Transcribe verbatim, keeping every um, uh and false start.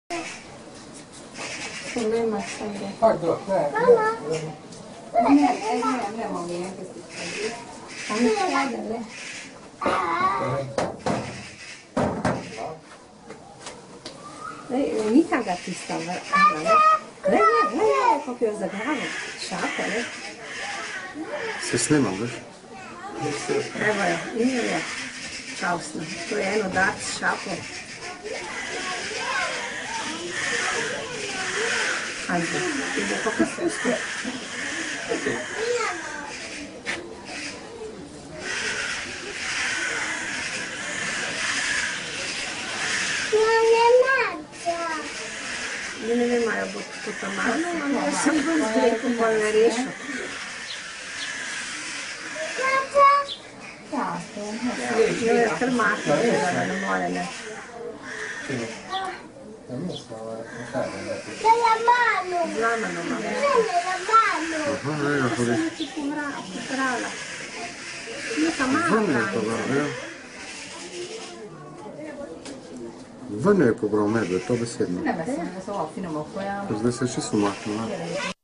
Problema sempre. Guarda, eh. Mamma. Eh, eh, andiamo via questi soldi. Fammi chiedere. Lei mica gatista, lei, lei, lei je popio za glavu, šapo, ne? Se snima, veš? Evo je, nije je kaosno. To je eno dat s šapo. Ajde, ide kako se uspije. Ne, ne vem, ali bo to tam malo, ali jaz sem bolj zdrejko, bolj ne rešil. Jo je kar mahno, da ne more, ne. Zlamano ima. Aha, ne, ja, hodi. Sem ti popravila. Neka malo Vrne je pobral, pravi. ja. Vrne je pobral medved, to besedno. Ne, ma se ne so fino, ma poi... Zdaj se je čisto umaknil, ne?